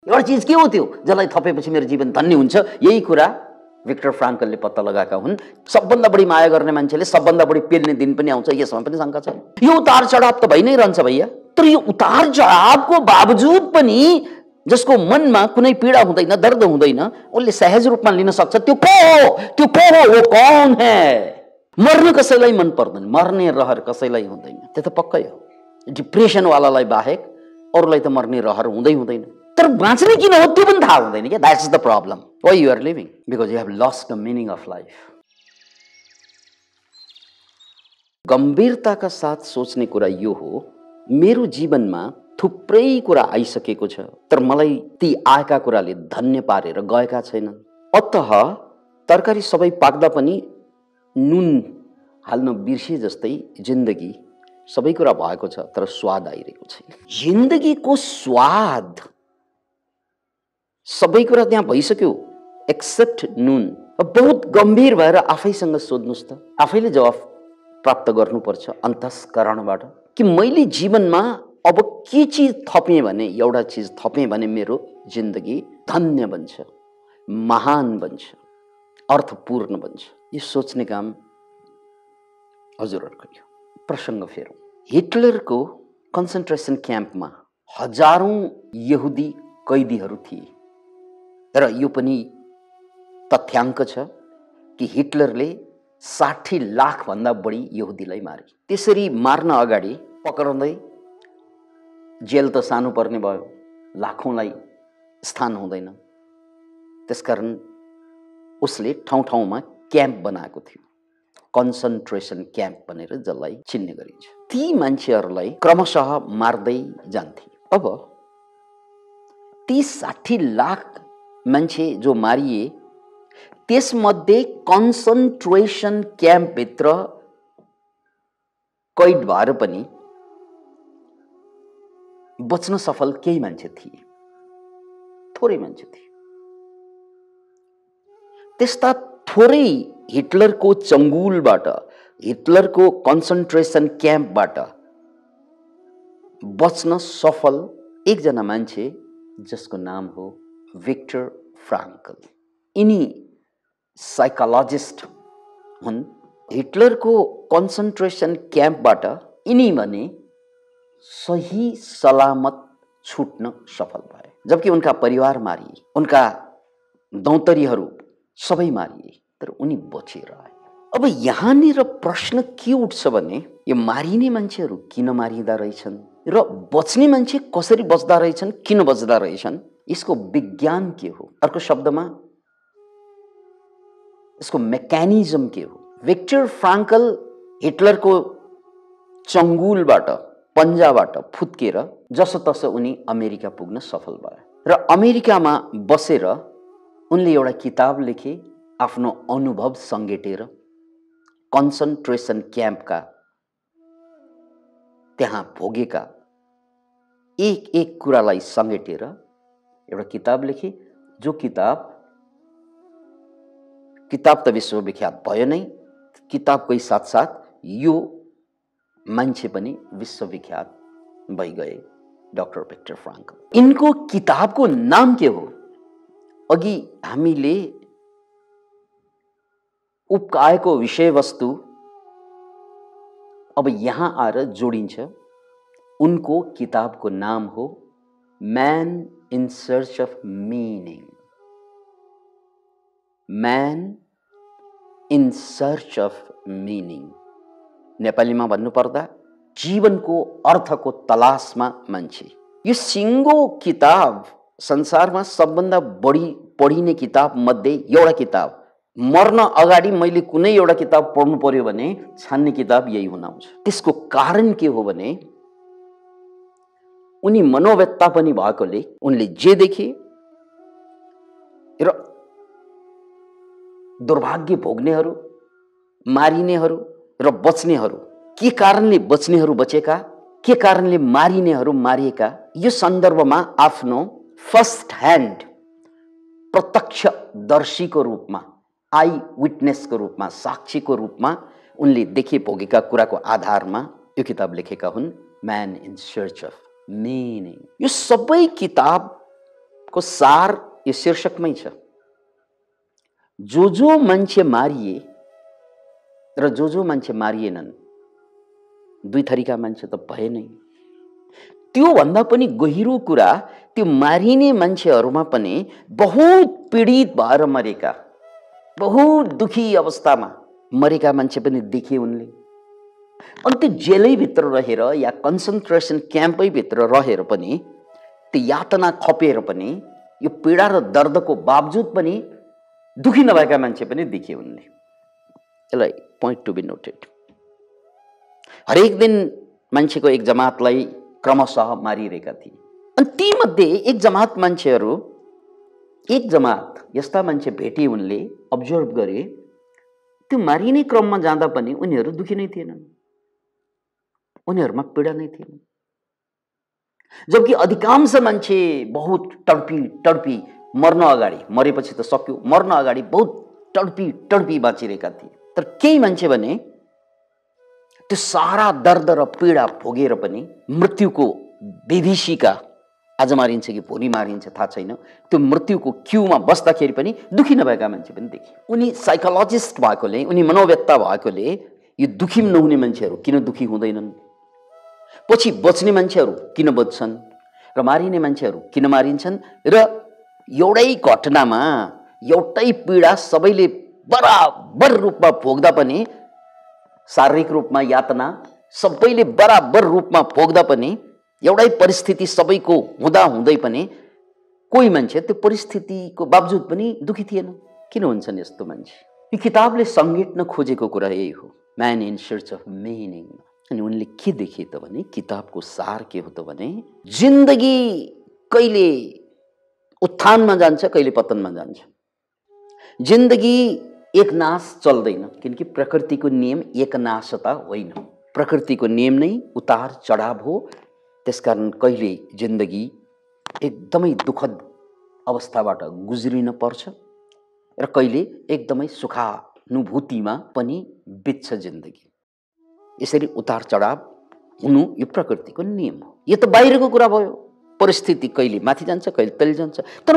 एउटा चीज के हो त्यो जसलाई थपेपछि मेरो जीवन धन्य हुन्छ? यही कुरा भिक्टर फ्रान्कलले पत्ता लगाएका हुन्। सबभन्दा बढी माया गर्ने मान्छेले सबभन्दा बढी पेल्ने दिन पनि आउँछ, यसमा पनि शंका छैन। यो उतार चढाव त भइ नै रहन्छ भैया, तर यो उतार चढावको बावजुद पनि जसको मनमा कुनै पीडा हुँदैन, दर्द हुँदैन, उसले सहज रूपमा लिन सक्छ। त्यो को हो? त्यो को हो? वो कौन है? मर्न कसैलाई मन पर्दैन, मर्ने रहर कसैलाई हुँदैन, त्यो त पक्कै हो। डिप्रेसन वालालाई बाहेक अरूलाई त मर्ने रहर हुँदै हुँदैन। तर बाँच्ने किन हो त्यो पनि थाहा हुँदैन क्या। That's the problem. Why you are living? Because you have lost the meaning of life. गम्भीरताका साथ सोच्ने कुरा यो हो, मेरो जीवनमा थुप्रै कुरा आइसकेको छ, तर मलाई ती आएका कुराले धन्य पारेर गएका छैनन्। अतः तरकारी सबै पाक्दा पनि नुन हाल्न बिर्से जस्तै जिन्दगी सबै कुरा भएको छ, तर स्वाद आइरहेको छैन। जिन्दगीको स्वाद सबै कुरा त्यहाँ भइसक्यो एक्सेप्ट नुन। बहुत गम्भीर भएर आफैसँग सोध्नुस् त, आफैले जवाफ प्राप्त गर्नुपर्छ अन्तस्करणबाट कि मैले जीवनमा अब के चीज थपेँ भने, एउटा चीज थपेँ भने मेरो जिन्दगी धन्य बन्छ, महान बन्छ, अर्थपूर्ण बन्छ। यो सोच्ने काम हजुरहरूको यो। प्रसङ्ग फेरौँ। हिटलरको कन्सन्ट्रेसन क्याम्पमा हजारौं यहुदी कैदीहरू थिए र यो पनि तथ्याङ्क छ कि हिटलरले 60 लाख भन्दा बढी यहुदीलाई मारे। त्यसरी मार्न अगाडि पक्रँदै जेल त सानो पर्ने भयो, लाखौंलाई स्थान हुँदैन, त्यसकारण उसले ठाउँ ठाउँमा क्याम्प बनाएको थियो, कन्सन्ट्रेसन क्याम्प भनेर जसलाई चिन्ने गरिन्छ। ती मान्छेहरूलाई क्रमशः मार्दै जान्थे। अब ती 60 लाख मान्छे जो मारिए, त्यसमध्ये कन्सन्ट्रेसन क्याम्पभित्र कैद भएर पनि बच्न सफल केही मान्छे थिए, थोरै मान्छे थिए। त्यस्ता थोरै हिटलरको चङ्गुलबाट, हिटलरको कन्सन्ट्रेसन क्याम्पबाट बच्न सफल एकजना मान्छे जसको नाम हो भिक्टर फ्रान्कल। यिनी साइकोलोजिस्ट हुन्। हिटलरको कन्सन्ट्रेसन क्याम्पबाट यिनी भने सही सलामत छुट्न सफल भए, जबकि उनका परिवार मारिए, उनका दौतरीहरू सबै मारिए, तर उनी बचेर आए। अब यहाँनिर प्रश्न के उठ्छ भने, यो मारिने मान्छेहरू किन मारिँदा रहेछन् र बच्ने मान्छे कसरी बच्दा रहेछन्, किन बच्दा रहेछन्, यसको विज्ञान के हो? अर्को शब्दमा यसको मेकानिजम के हो? भिक्टर फ्रान्कल हिटलरको चङ्गुलबाट, पन्जाबाट फुत्केर जसोतसो उनी अमेरिका पुग्न सफल भए र अमेरिकामा बसेर उनले एउटा किताब लेखे, आफ्नो अनुभव सङ्गेटेर कन्सन्ट्रेसन क्याम्पका त्यहाँ भोगेका एक एक कुरालाई सङ्गेटेर एउटा किताब लेखे, जो किताब त विश्वविख्यात भयो नै, किताबकै साथसाथ यो मान्छे पनि विश्वविख्यात भइगए, डाक्टर भिक्टर फ्रान्कल। यिनको किताबको नाम के हो? अघि हामीले उब्काएको विषयवस्तु अब यहाँ आएर जोडिन्छ। उनको किताबको नाम हो man in search of meaning. Man in search of meaning. नेपालीमा भन्नुपर्दा जीवनको अर्थको तलासमा मान्छे। यो सिङ्गो किताब संसारमा सबभन्दा बढी पढिने किताब मध्ये एउटा किताब। मर्न अगाडि मैले कुनै एउटा किताब पढ्नु पर्यो भने छान्ने किताब यही हुन आउँछ। त्यसको कारण के हो भने, उनी मनोवेत्ता पनि भएकोले उनले जे देखे र दुर्भाग्य भोग्नेहरू, मारिनेहरू र बच्नेहरू, के कारणले बच्नेहरू बचेका, के कारणले मारिनेहरू मारिएका, यो सन्दर्भमा आफ्नो फर्स्ट ह्यान्ड प्रत्यक्षदर्शीको रूपमा, आई विटनेसको रूपमा, साक्षीको रूपमा उनले देखे भोगेका कुराको आधारमा यो किताब लेखेका हुन्, man in search of meaning. यो सबै किताब को सार यो शीर्षकमै छ। जो मान्छे मारिए र जो मान्छे मारिएनन्, दुई थरीका मान्छे त भए नै। त्यो भन्दा पनि गहिरो कुरा, त्यो मारिने मान्छेहरूमा पनि बहुत पीडित भएर मरेका, बहुत दुखी अवस्थामा मरेका मान्छे पनि देखे उनले। अनि त्यो जेलै भित्र रहेर या कन्सन्ट्रेसन क्याम्पै भित्र रहेर पनि, त्यो यातना खपेर पनि, यो पीडा र दर्दको बावजुद पनि दुखी नभएका मान्छे पनि देखे उनले। यसलाई पोइन्ट टु बी नोटेड। हरेक दिन मान्छेको एक जमातलाई क्रमशः मारिरहेका थिए। अनि ती मध्ये एक जमात मान्छेहरू, एक जमात यस्ता मान्छे भेटे उनले, अब्जर्भ गरे। त्यो मारिने क्रममा जाँदा पनि उनीहरू दुखी नै थिएनन्, उनीहरूमा पीडा नै थिएन। जबकि अधिकांश मान्छे बहुत तडपी मर्न अगाडि, मरेपछि त सक्यो, मर्न अगाडि बहुत तडपी बाँचिरहेका थिए। तर केही मान्छे भने त्यो सारा दर्द र पीडा भोगेर पनि मृत्युको विभीषिका, आज मारिन्छ कि भोलि मारिन्छ थाहा छैन, त्यो मृत्युको क्यूमा बस्दाखेरि पनि दुखी नभएका मान्छे पनि देखे। उनी साइकोलोजिस्ट भएकोले, उनी मनोवेत्ता भएकोले यो दुखी नहुने मान्छेहरू किन दुखी हुँदैनन्, पछि बच्ने मान्छेहरू किन बच्छन् र मारिने मान्छेहरू किन मारिन्छन्, र एउटै घटनामा एउटै पीडा सबैले बराबर रूपमा भोग्दा पनि, शारीरिक रूपमा यातना सबैले बराबर रूपमा भोग्दा पनि, एउटै परिस्थिति सबैको हुँदा हुँदै पनि कोही मान्छे त्यो परिस्थितिको बावजुद पनि दुखी थिएन। किन हुन्छन् यस्तो मान्छे? यो किताबले समेट्न खोजेको कुरा यही हो, man in search of meaning. अनि उनले के देखे त भने, किताबको सार के हो त भने, जिन्दगी कहिले उत्थानमा जान्छ, कहिले पतनमा जान्छ। जिन्दगी एक नाश चल्दैन, किनकि प्रकृतिको नियम एकनाशता होइन। प्रकृतिको नियम नै उतार चढाव हो। त्यसकारण कहिले जिन्दगी एकदमै दुःखद अवस्थाबाट गुज्रिन पर्छ र कहिले एकदमै सुखानुभूतिमा पनि बित्छ जिन्दगी। यसरी उतार चढाव हुनु यो प्रकृतिको नियम हो। यो त बाहिरको कुरा भयो, परिस्थिति कहिले माथि जान्छ, कहिले तल जान्छ। तर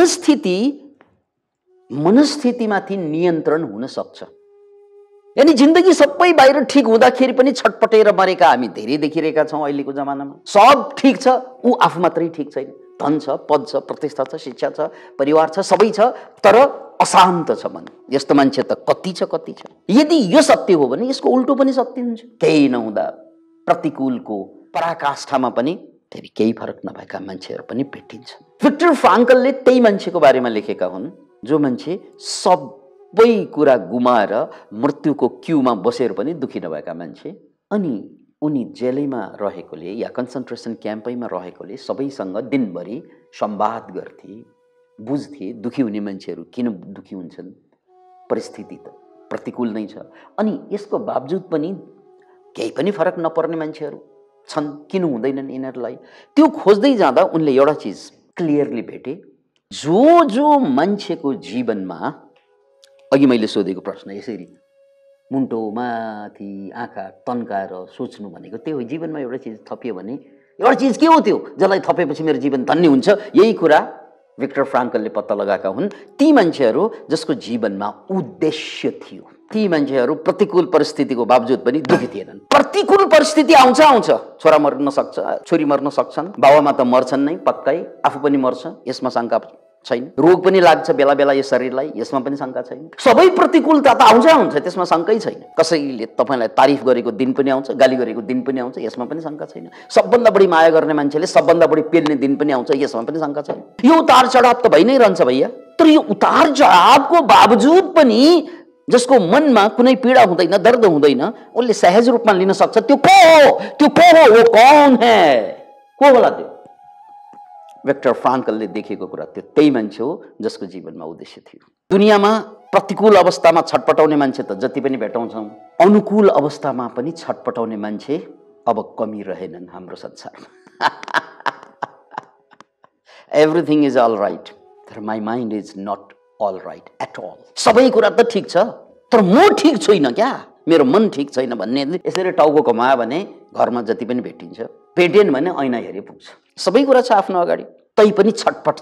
मनस्थितिमाथि नियन्त्रण हुन सक्छ। यानी जिन्दगी सबै बाहिर ठिक हुँदाखेरि पनि छटपटेर मरेका हामी धेरै देखिरहेका छौँ अहिलेको जमानामा। सब ठिक छ, ऊ आफू मात्रै ठिक छैन। धन छ, पद छ, प्रतिष्ठा छ, शिक्षा छ, परिवार छ, सबै छ, तर अशान्त छ मन। यस्तो मान्छे त कति छ। यदि यो सत्य हो भने यसको उल्टो पनि सत्य हुन्छ। केही नहुँदा प्रतिकूलको पराकाष्ठामा पनि फेरि केही फरक नभएका मान्छेहरू पनि भेटिन्छ। विक्टर फ्राङ्कलले त्यही मान्छेको बारेमा लेखेका हुन्, जो मान्छे सबै कुरा गुमाएर मृत्युको क्यूमा बसेर पनि दुखी नभएका मान्छे। अनि उनी जेलैमा रहेकोले या कन्सन्ट्रेसन क्याम्पैमा रहेकोले सबैसँग दिनभरि संवाद गर्थे, बुझ्थे दुखी हुने मान्छेहरू किन दुखी हुन्छन्, परिस्थिति त प्रतिकूल नै छ। अनि यसको बावजुद पनि केही पनि फरक नपर्ने मान्छेहरू छन्, किन हुँदैनन् यिनीहरूलाई? त्यो खोज्दै जाँदा उनले एउटा चिज क्लियरली भेटे। जो मान्छेको जीवनमा, अघि मैले सोधेको प्रश्न यसरी मुन्टो माथि आँखा तन्काएर सोच्नु भनेको त्यही हो। जीवनमा एउटा चिज थपियो भने एउटा चिज के हो त्यो जसलाई थपेपछि मेरो जीवन धन्य हुन्छ? यही कुरा विक्टर फ्राङ्कलले पत्ता लगाएका हुन्। ती मान्छेहरू जसको जीवनमा उद्देश्य थियो, ती मान्छेहरू प्रतिकूल परिस्थितिको बावजुद पनि दुखी थिएनन्। प्रतिकूल परिस्थिति आउँछ, छोरा मर्न सक्छ, छोरी मर्न सक्छन्, बाबामा त मर्छन् नै पक्कै, आफू पनि मर्छ, यसमा शङ्का छैन। रोग पनि लाग्छ बेला बेला यो शरीरलाई, यसमा पनि शङ्का छैन। सबै प्रतिकूलता त आउँछ, त्यसमा शङ्कै छैन। कसैले तपाईँलाई तारिफ गरेको दिन पनि आउँछ, गाली गरेको दिन पनि आउँछ, यसमा पनि शङ्का छैन। सबभन्दा बढी माया गर्ने मान्छेले सबभन्दा बढी पेल्ने दिन पनि आउँछ, यसमा पनि शङ्का छैन। यो उतार चढाव त भइ नै रहन्छ भैया। तर यो उतार चढावको बावजुद पनि जसको मनमा कुनै पीडा हुँदैन, दर्द हुँदैन, उसले सहज रूपमा लिन सक्छ। त्यो को हो? वो कौन है? को होला त्यो? विक्टर फ्राङ्कलले देखेको कुरा त्यो त्यही मान्छे हो जसको जीवनमा उद्देश्य थियो। दुनियाँमा प्रतिकूल अवस्थामा छटपटाउने मान्छे त जति पनि भेटाउँछौँ, अनुकूल अवस्थामा पनि छटपटाउने मान्छे अब कमी रहेनन् हाम्रो संसारमा। एभ्रिथिङ इज अल राइट, तर my mind is not all right at all. सबै कुरा त ठिक छ, तर म ठिक छैन क्या, मेरो मन ठिक छैन भन्ने यसरी टाउको घुमायो भने घरमा जति पनि भेटिन्छ, भेटेन भने ऐना हेरे पुग्छ। सबै कुरा छ आफ्नो अगाडि, तै पनि छटपट छ।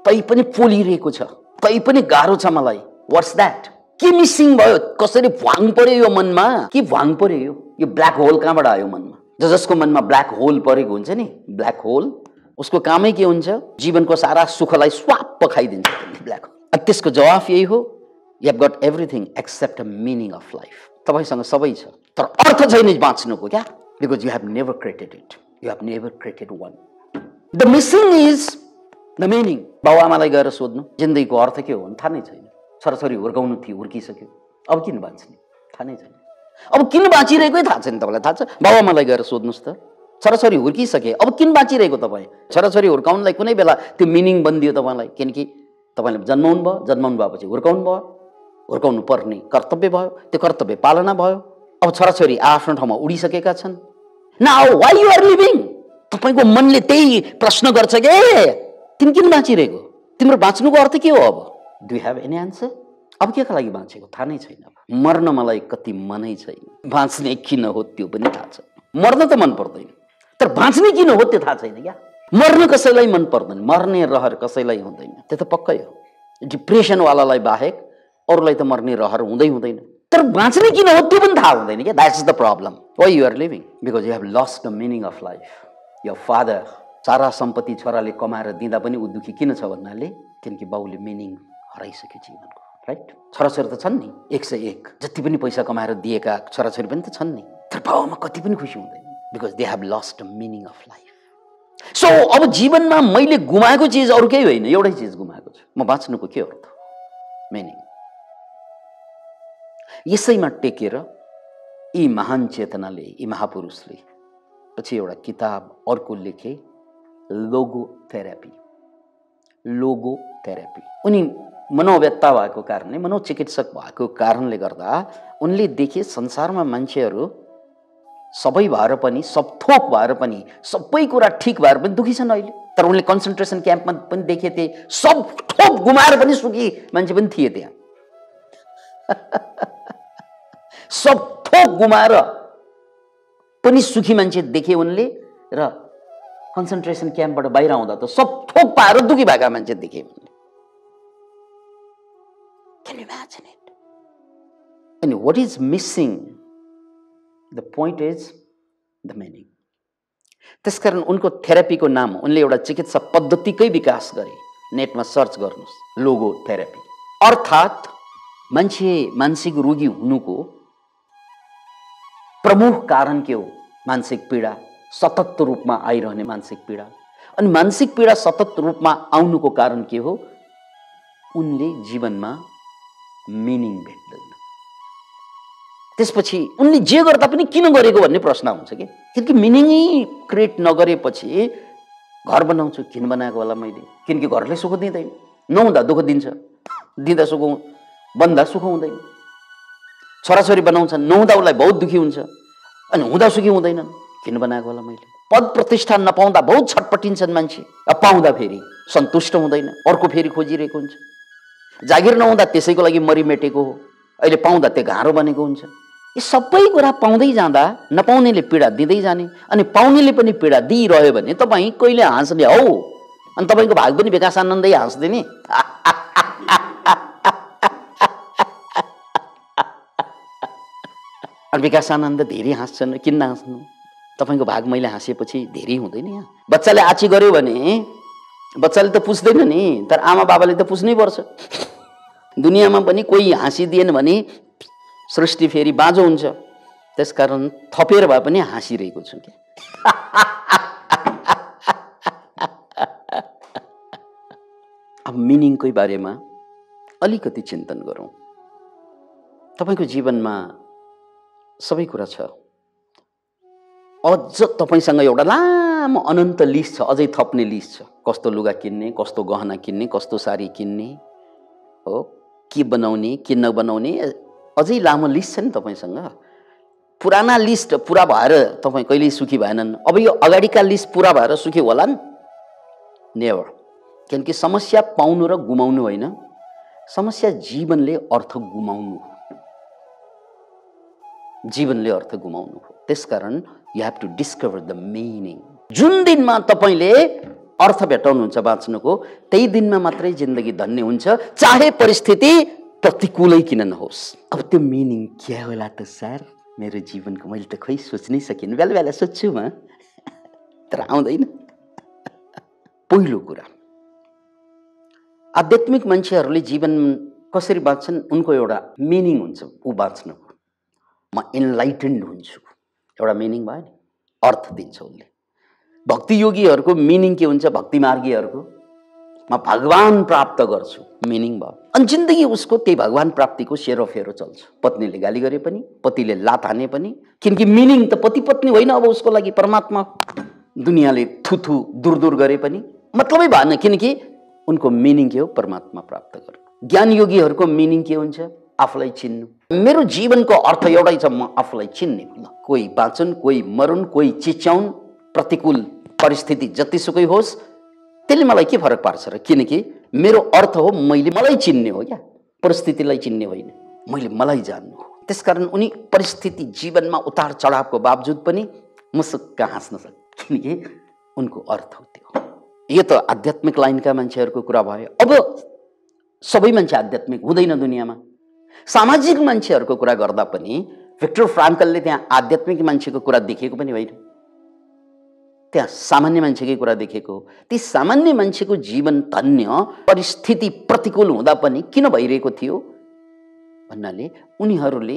तै पनि पोलिरहेको छ, तै पनि गाह्रो छ मलाई। What's that? के मिसिङ भयो? कसरी भ्वाङ पर्यो यो मनमा? के भ्वाङ पर्यो? यो ब्ल्याक होल कहाँबाट आयो मनमा? जसको मनमा ब्ल्याक होल परेको हुन्छ नि, ब्ल्याक होल, उसको कामै के हुन्छ? जीवनको सारा सुखलाई स्वाप खाइदिन्छ ब्ल्याक होल। त्यसको जवाफ यही हो, you have got everything except a meaning of life. तपाईसँग सबै छ तर अर्थ छैन बाँच्नुको क्या, because you have never created it, you have never created one. The missing is the meaning. बाबुआमालाई गएर सोध्नु जिन्दगीको अर्थ के हो भने थाहा नै छैन। छोराछोरी हुर्काउनु थियो, हुर्किसक्यो, अब किन बाँच्ने? थाहा नै छैन। अब किन बाँचिरहेकै थाहा छैन तपाईँलाई? थाहा छ? बाबुआमालाई गएर सोध्नुहोस् त, छोराछोरी हुर्किसके अब किन बाँचिरहेको तपाईँ? छोराछोरी हुर्काउनुलाई कुनै बेला त्यो मिनिङ बनिदियो तपाईँलाई, किनकि तपाईँले जन्माउनु भयो, जन्माउनु भएपछि हुर्काउनु भयो, हुर्काउनु पर्ने कर्तव्य भयो, त्यो कर्तव्य पालना भयो। अब छोराछोरी आफ्नो ठाउँमा उडिसकेका छन्। Now why you are living? तपाईँको मनले त्यही प्रश्न गर्छ के तिमी किन बाँचिरहेको? तिम्रो बाँच्नुको अर्थ के हो? अब do you have any answer? अब के का लागि बाँचेको थाहा नै छैन। मर्न मलाई कति मनै छैन, बाँच्ने किन हो त्यो पनि थाहा छ। मर्न त मन पर्दैन, तर बाँच्ने किन हो त्यो थाहा छैन क्या। मर्न कसैलाई मन पर्दैन, मर्ने रहर कसैलाई हुँदैन, त्यो त पक्कै हो। डिप्रेसनवालालाई बाहेक अरूलाई त मर्ने रहर हुँदै हुँदैन, तर बाँच्ने किन हो त्यो पनि थाहा हुँदैन क्या। That's the problem. Why you are living? Because you have lost the meaning of life. Your father सारा सम्पत्ति छोराले कमाएर दिँदा पनि ऊ दुखी किन छ भन्नाले किनकि बाउले मिनिङ हराइसक्यो जीवनको, राइट? छोराछोरी त छन् नि 101, जति पनि पैसा कमाएर दिएका छोराछोरी पनि त छन् नि, तर बाउमा कति पनि खुसी हुँदैन, because they have lost the meaning of life. So अब जीवनमा मैले गुमाएको चिज अरू केही होइन, एउटै चिज गुमाएको छु, म बाँच्नुको के अर्थ? मिनिङ। यसैमा टेकेर यी महान चेतनाले, यी महापुरुषले पछि एउटा किताब अर्को लेखे, लोगो थेरापी। Logo therapy. उनी मनोवेत्ता भएको कारणले, मनोचिकित्सक भएको कारणले गर्दा उनले देखे संसारमा मान्छेहरू सबै भएर पनि, सब थोक भएर पनि, सबै कुरा ठिक भएर पनि दुखी छन् अहिले। तर उनले कन्सन्ट्रेसन क्याम्पमा पनि देखेथे सब थोक गुमाएर पनि सुखी मान्छे पनि थिए त्यहाँ। सब थोक गुमाएर पनि सुखी मान्छे देखे उनले, र कन्सन्ट्रेसन क्याम्पबाट बाहिर आउँदा त सब थोक पाएर दुखी भएका मान्छे देखे उनले। Can you imagine it? And what is missing? The point is the meaning. त्यसकारण उनको थेरापीको नाम, उनले एउटा चिकित्सा पद्धतिकै विकास गरे। नेटमा सर्च गर्नुहोस्, लोगो थेरापी। अर्थात् मान्छे मानसिक रोगी हुनुको प्रमुख कारण के हो? मानसिक पीडा, सतत रूपमा आइरहने मानसिक पीडा। अनि मानसिक पीडा सतत रूपमा आउनुको कारण के हो? उनले जीवनमा मिनिङ भेट्दैन। त्यसपछि उनले जे गर्दा पनि किन गरेको भन्ने प्रश्न आउँछ कि, किनकि मिनिङै क्रिएट नगरेपछि घर बनाउँछु किन बनाएको होला मैले, किनकि घरले सुख दिँदैन, नहुँदा दुःख दिन्छ, दिँदा सुख, बन्दा सुख हुँदैन। छोराछोरी बनाउँछन्, नहुँदा उसलाई बहुत दुखी हुन्छ, अनि हुँदा सुखी हुँदैनन्, किन बनाएको होला मैले। पद प्रतिष्ठा नपाउँदा बहुत छटपटिन्छन् मान्छे, अब पाउँदा फेरि सन्तुष्ट हुँदैन, अर्को फेरि खोजिरहेको हुन्छ। जागिर नहुँदा त्यसैको लागि मरिमेटेको हो, अहिले पाउँदा त्यो गाह्रो बनेको हुन्छ। यी सबै कुरा पाउँदै जाँदा नपाउनेले पीडा दिँदै जाने, अनि पाउनेले पनि पीडा दिइरह्यो भने तपाईँ कहिले हाँस्ने हौ? अनि तपाईँको भाग पनि विकास आनन्दै हाँस्दिने। अनि विकास आनन्द धेरै हाँस्छन्, किन नहाँस्नु? तपाईँको भाग मैले हाँसेपछि धेरै हुँदैन। यहाँ बच्चाले आची गर्यो भने बच्चाले त पुछ्दैन नि, तर आमा बाबाले त पुछ्नै पर्छ। दुनियाँमा पनि कोही हाँसिदिएन भने सृष्टि फेरि बाँझो हुन्छ। त्यसकारण थपेर भए पनि हाँसिरहेको छु कि। अब मिनिङकै बारेमा अलिकति चिन्तन गरौँ। तपाईँको जीवनमा सबै कुरा छ, अझ तपाईँसँग एउटा लामो अनन्त लिस्ट छ, अझै थप्ने लिस्ट छ। कस्तो लुगा किन्ने, कस्तो गहना किन्ने, कस्तो साडी किन्ने हो, के बनाउने के नबनाउने, अझै लामो लिस्ट छ नि तपाईँसँग। पुराना लिस्ट पुरा भएर तपाईँ कहिल्यै सुखी भएनन्, अब यो अगाडिका लिस्ट पुरा भएर सुखी होलान्? नेभर। किनकि समस्या पाउनु र गुमाउनु होइन, समस्या जीवनले अर्थ गुमाउनु हो, जीवनले अर्थ गुमाउनु हो। त्यसकारण you have to discover the meaning. जुन दिनमा तपाईँले अर्थ भेटाउनुहुन्छ बाँच्नुको, त्यही दिनमा मात्रै जिन्दगी धन्य हुन्छ, चाहे परिस्थिति प्रतिकूलै किन नहोस्। अब त्यो मिनिङ के होला त सर मेरो जीवनको? मैले त खोइ सोच्नै सकिनँ। बेला बेला सोध्छु म, तर आउँदैन। पहिलो कुरा, आध्यात्मिक मान्छेहरूले जीवन कसरी बाँच्छन् उनको एउटा मिनिङ हुन्छ ऊ बाँच्नुको। म इनलाइटेन्ड हुन्छु, एउटा मिनिङ भयो नि, अर्थ दिन्छ उसले। भक्ति योगीहरूको मिनिङ के हुन्छ? भक्ति मार्गीहरूको म भगवान प्राप्त गर्छु, मिनिङ भयो। अनि जिन्दगी उसको त्यही भगवान प्राप्तिको सेरोफेरो चल्छ। पत्नीले गाली गरे पनि, पतिले लात हाने पनि, किनकि मिनिङ त पति पत्नी होइन अब उसको लागि परमात्मा। दुनियाँले थुथु दूर दूर गरे पनि मतलबै भएन, किनकि उनको मिनिङ के हो? परमात्मा प्राप्त गर्नु। ज्ञान योगीहरूको मिनिङ के हुन्छ? आफूलाई चिन्नु। मेरो जीवनको अर्थ एउटै छ, म आफूलाई चिन्ने। कोही बाँचुन्, कोही मरुन्, कोही चिच्याउन्, प्रतिकूल परिस्थिति जतिसुकै होस्, त्यसले मलाई के फरक पार्छ र? किनकि मेरो अर्थ हो मैले मलाई चिन्ने हो क्या, परिस्थितिलाई चिन्ने होइन, मैले मलाई जान्नु हो। त्यसकारण उनी परिस्थिति जीवनमा उतार चढावको बावजुद पनि मुसुक्क हाँस्न सक्छ, किनकि उनको अर्थ हो त्यो। यो त आध्यात्मिक लाइनका मान्छेहरूको कुरा भयो। अब सबै मान्छे आध्यात्मिक हुँदैन दुनियाँमा। सामाजिक मान्छेहरूको कुरा गर्दा पनि भिक्टर फ्रान्कलले त्यहाँ आध्यात्मिक मान्छेको कुरा देखेको पनि होइन, त्यहाँ सामान्य मान्छेकै कुरा देखेको। ती सामान्य मान्छेको जीवन धन्य परिस्थिति प्रतिकूल हुँदा पनि किन भइरहेको थियो भन्नाले उनीहरूले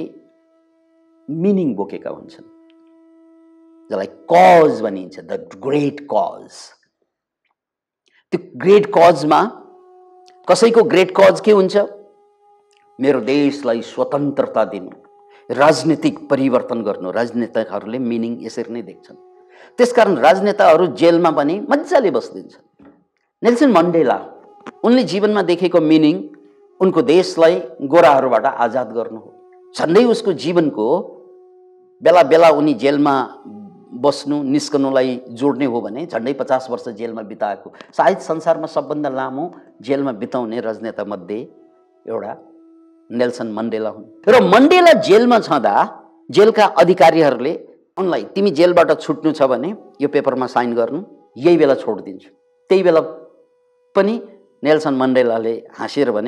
मिनिङ बोकेका हुन्छन्, जसलाई कज भनिन्छ, द ग्रेट कज। त्यो ग्रेट कजमा कसैको ग्रेट कज के हुन्छ? मेरो देशलाई स्वतन्त्रता दिनु, राजनीतिक परिवर्तन गर्नु। राजनेताहरूले मिनिङ यसरी नै देख्छन्। त्यसकारण राजनेताहरू जेलमा पनि मजाले बस्दिन्छन्। नेल्सन मण्डेला, उनले जीवनमा देखेको मिनिङ उनको देशलाई गोराहरूबाट आजाद गर्नु हो। झन्डै उसको जीवनको बेला बेला उनी जेलमा बस्नु निस्कनुलाई जोड्ने हो भने झन्डै 50 वर्ष जेलमा बिताएको, सायद संसारमा सबभन्दा लामो जेलमा बिताउने राजनेता मध्ये एउटा नेल्सन मण्डेला हुन्। र मण्डेला जेलमा छँदा जेलका अधिकारीहरूले उनलाई तिमी जेलबाट छुट्नु छ भने यो पेपरमा साइन गर्नु, यही बेला छोडिदिन्छु। त्यही बेला पनि नेल्सन मण्डेलाले हाँसेर भने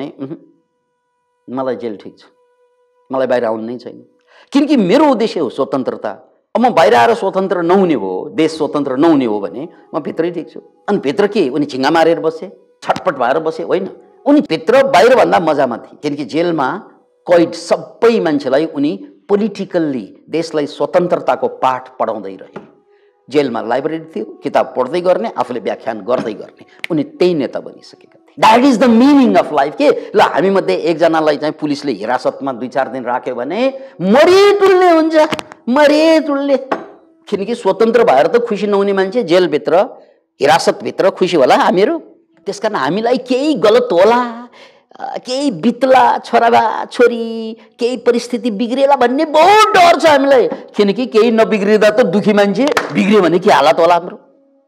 मलाई जेल ठिक छ, मलाई बाहिर आउनु नै छैन, किनकि मेरो उद्देश्य हो स्वतन्त्रता। अब म बाहिर आएर स्वतन्त्र नहुने हो, देश स्वतन्त्र नहुने हो भने म भित्रै ठिक छु। अनि भित्र के उनी झिङ्गा मारेर बसे, छटपट भएर बसे? होइन, उनी भित्र बाहिरभन्दा मजामा थिए, किनकि जेलमा कैद सबै मान्छेलाई उनी पोलिटिकल्ली देशलाई स्वतन्त्रताको पाठ पढाउँदै रहे। जेलमा लाइब्रेरी थियो, किताब पढ्दै गर्ने, आफूले व्याख्यान गर्दै गर्ने, उनी त्यही नेता बनिसकेका थिए। That is the meaning of life. के ल हामीमध्ये एकजनालाई चाहिँ पुलिसले हिरासतमा 2-4 दिन राख्यो भने मरे टुल्ने हुन्छ, मरे टुल्ने, किनकि स्वतन्त्र भएर त खुसी नहुने मान्छे जेलभित्र हिरासतभित्र खुसी होला हामीहरू। त्यसकारण हामीलाई केही गलत होला, केही बित्ला, छोराबा छोरी केही परिस्थिति बिग्रेला भन्ने बहुत डर छ हामीलाई, किनकि केही नबिग्रिँदा त दुखी मान्छे बिग्रियो भने के हालत होला हाम्रो।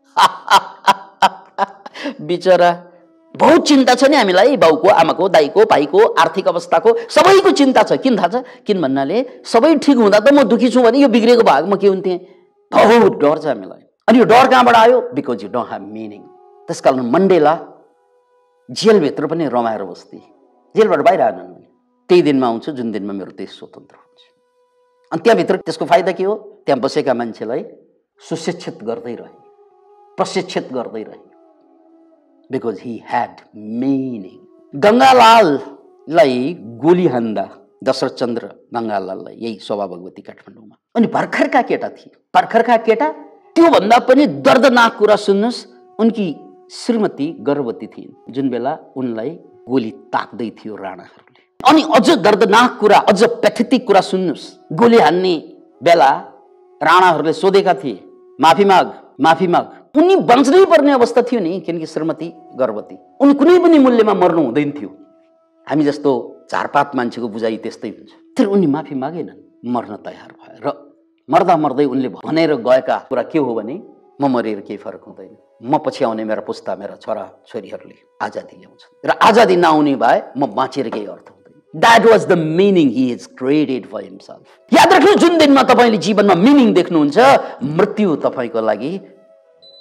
बिचरा बहुत चिन्ता छ नि हामीलाई, बाउको, आमाको, दाइको, भाइको, आर्थिक अवस्थाको, सबैको चिन्ता छ। किन थाहा छ? किन भन्नाले सबै ठिक हुँदा त म दुखी छु भने यो बिग्रेको भागमा के हुन्थेँ? बहुत डर छ हामीलाई। अनि यो डर कहाँबाट आयो? Because you don't have meaning. त्यसकारण मण्डेला जेलभित्र पनि रमाएर बस्थे, जेलबाट बाहिर आएनन् भने त्यही दिनमा आउँछु जुन दिनमा मेरो देश स्वतन्त्र हुन्छ। अनि त्यहाँभित्र त्यसको फाइदा के हो? त्यहाँ बसेका मान्छेलाई सुशिक्षित गर्दै रहे, प्रशिक्षित गर्दै रहे, बिकज ही ह्याड मिनिङ। गङ्गालाललाई गोली हान्दा दशरथचन्द्र गङ्गालाललाई यही शोभा भगवती काठमाडौँमा, अनि भर्खरका केटा थिए। भर्खरका केटा, त्योभन्दा पनि दर्दनाक कुरा सुन्नुहोस्, उनकी श्रीमती गर्भवती थिइन् जुन बेला उनलाई गोली ताक्दै थियो राणाहरूले। अनि अझ दर्दनाक कुरा, अझ पेथेटिक कुरा सुन्नुहोस्, गोली हान्ने बेला राणाहरूले सोधेका थिए माफी माग, माफी माग। उनी बाँच्नै पर्ने अवस्था थियो नि, किनकि श्रीमती गर्भवती, उनी कुनै पनि मूल्यमा मर्नु हुँदैन थियो। हामी जस्तो झारपात मान्छेको बुझाइ त्यस्तै हुन्छ। तर उनी माफी मागेनन्, मर्न तयार भए। र मर्दा मर्दै उनले भनेर गएका कुरा के हो भने म मरेर केही फरक हुँदैन, म पछि आउने मेरा पुस्ता, मेरा छोरा छोरीहरूले आजादी ल्याउँछन्, र आजादी नआउने भए म बाँचेर केही अर्थ हुँदैन। That was the meaning he is created for himself. याद राख्नु, जुन दिनमा तपाईँले जीवनमा मिनिङ देख्नुहुन्छ, मृत्यु तपाईँको लागि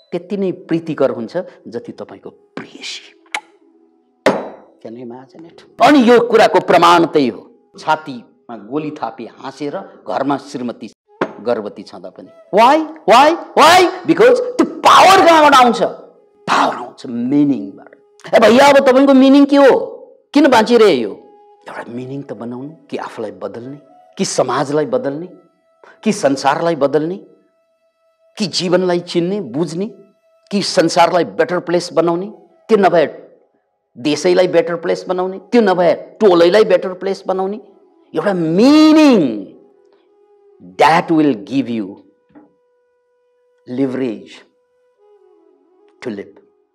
त्यति नै प्रीतिकर हुन्छ जति तपाईको प्रेयसी। Can you imagine it? अनि यो कुराको प्रमाण त्यही हो। छातीमा गोली थापी हाँसेर घरमा श्रीमती गर्भवती छँदा पनि वाइ बिकज त्यो पावर कहाँबाट आउँछ? पावर आउँछ मिनिङबाट। ए भैया अब तपाईको मिनिङ के हो? किन बाँचिरहे यो? एउटा मिनिङ त बनाउनु, कि आफूलाई बदल्ने, कि समाजलाई बदल्ने, कि संसारलाई बदल्ने, कि जीवनलाई चिन्ने बुझ्ने, कि संसारलाई बेटर प्लेस बनाउने, कि नभए देशैलाई बेटर प्लेस बनाउने, कि नभए टोलैलाई बेटर प्लेस बनाउने। एउटा meaning that will give you leverage to live.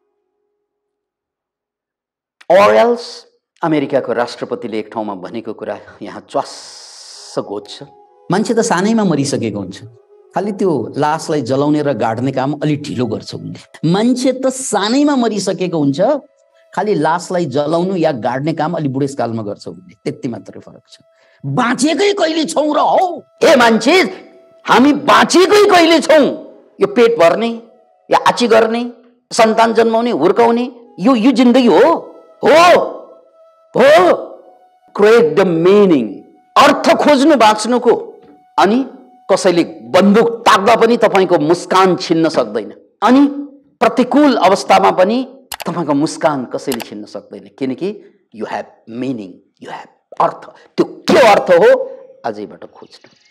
Or else अमेरिकाको राष्ट्रपतिले एक ठाउँमा भनेको कुरा यहाँ च्वास्स गोज्छ। मान्छे त सानैमा मरिसकेको हुन्छ, खालि त्यो लासलाई जलाउने र गाड्ने काम अलि ढिलो गर्छ उनले। मान्छे त सानैमा मरिसकेको हुन्छ, खालि लासलाई जलाउनु या गाड्ने काम अलि बुढेसकालमा गर्छ उनले, त्यति मात्रै फरक छ। बाँचेकै कहिले छौं र हौ? ए मान्छे, हामी बाँचेकै कहिले छौं? यो पेट भर्ने या आची गर्ने, सन्तान जन्माउने, हुर्काउने, यो जिन्दगी हो? क्रिएट द मिनिङ, अर्थ खोज्नु बाँच्नुको। अनि कसैले बन्दुक ताक्दा पनि तपाईको मुस्कान छिन्न सक्दैन, अनि प्रतिकूल अवस्थामा पनि तपाईको मुस्कान कसैले छिन्न सक्दैन, किनकि you have meaning, you have अर्थ। त्यो के अर्थ हो? आजैबाट खोज्नु।